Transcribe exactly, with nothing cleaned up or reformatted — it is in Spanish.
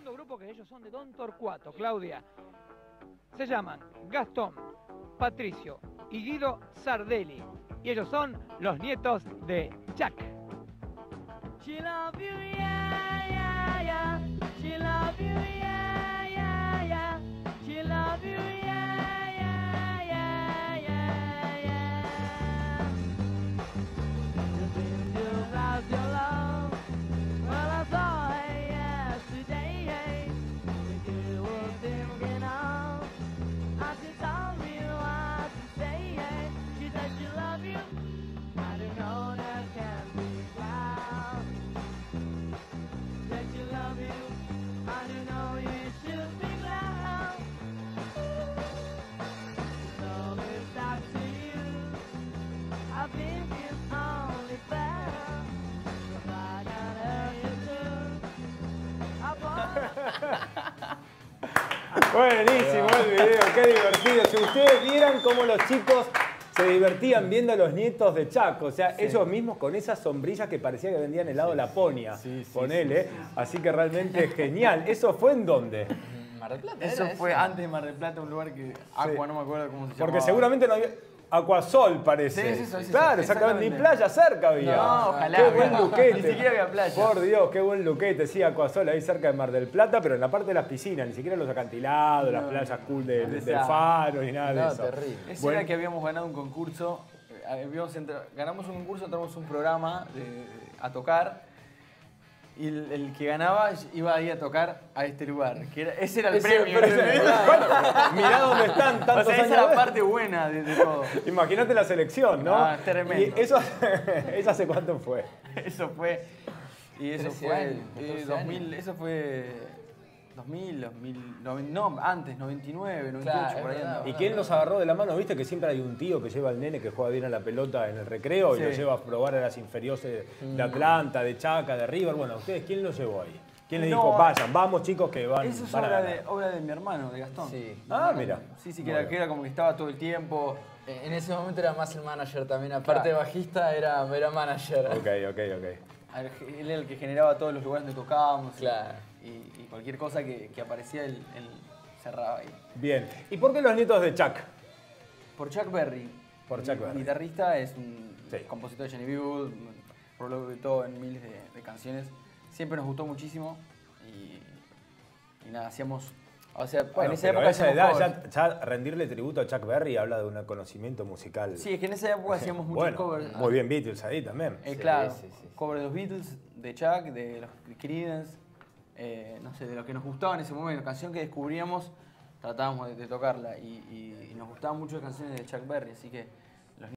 segundo grupo, que ellos son de Don Torcuato, Claudia. Se llaman Gastón, Patricio y Guido Sardelli. Y ellos son los nietos de Chuck. She love you, yeah, yeah, yeah. She love you, yeah, yeah, yeah. She love you, yeah, yeah, yeah, yeah, yeah. You think you lost your love? Well, I saw her yesterday. That you were thinking of. And she told me what to say. She said she love you. I don't know that can be found. That you love you. I don't know you should be glad. Love is up to you. I think it's only fair. If I got hurt you too. Buenísimo el video, qué divertido. Si ustedes vieran cómo los chicos se divertían viendo a los nietos de Chuck, o sea, sí. ellos mismos con esas sombrillas que parecía que vendían helado sí. Laponia, sí, sí, ponele, sí, sí, sí. Así que realmente es genial. ¿Eso fue en dónde? Mar del Plata. Eso fue antes de Mar del Plata, un lugar que Aqua, sí. no me acuerdo cómo se llama. Porque seguramente no había... Aquasol parece. Sí, sí, sí, sí, claro, exactamente. Ni playa cerca había. No, ojalá. Qué buen luquete. Ni siquiera había playa. Por Dios, qué buen luquete. Sí, Aquasol ahí cerca de Mar del Plata, pero en la parte de las piscinas, ni siquiera los acantilados, no, las playas cool de, de, del Faro ni nada no, de eso. Terrible. Eso bueno. Era que habíamos ganado un concurso. Habíamos entrado, ganamos un concurso, entramos un programa de, de, a tocar. Y el, el que ganaba iba ahí a tocar a este lugar. Que era, ese era el ese premio. Era, bueno, mirá dónde están tantos o sea, esa años. es la parte buena de, de todo. Imagínate la selección, ¿no? Ah, tremendo. ¿Y eso, eso hace cuánto fue? Eso fue... Y eso fue... Años, eh, dos mil, eso fue... dos mil, dos mil, no, antes, noventa y nueve, noventa y ocho, claro, por ahí andaba. ¿Y quién los agarró de la mano? ¿Viste que siempre hay un tío que lleva al nene que juega bien a la pelota en el recreo sí. y lo lleva a probar a las inferiores de Atlanta, de Chaca, de River? Bueno, ¿ustedes quién los llevó ahí? ¿Quién les no, dijo, vayan, vamos chicos que van, eso es van obra a de, obra de mi hermano, de Gastón. Sí. Ah, mira. Sí, sí, que era, que era como que estaba todo el tiempo. En ese momento era más el manager también, aparte claro. de bajista era, era manager. Ok, ok, ok. Él era el que generaba todos los lugares donde tocábamos. Claro. Y, y cualquier cosa que, que aparecía, él, él cerraba ahí. Bien. ¿Y por qué los nietos de Chuck? Por Chuck Berry. Por Chuck Berry. Guitarrista, es un sí. compositor de Johnny B. Good, todo en miles de, de canciones. Siempre nos gustó muchísimo y, y nada, hacíamos... O sea, bueno, en esa pero época a esa edad ya, ya rendirle tributo a Chuck Berry habla de un conocimiento musical. Sí, es que en esa época hacíamos muchos bueno, covers. Muy bien Beatles ahí también. Eh, sí, claro, sí, sí. Covers de los Beatles, de Chuck, de los Creedence, eh, no sé, de lo que nos gustaba en ese momento. Canción que descubríamos, tratábamos de, de tocarla y, y, y nos gustaban mucho las canciones de Chuck Berry, así que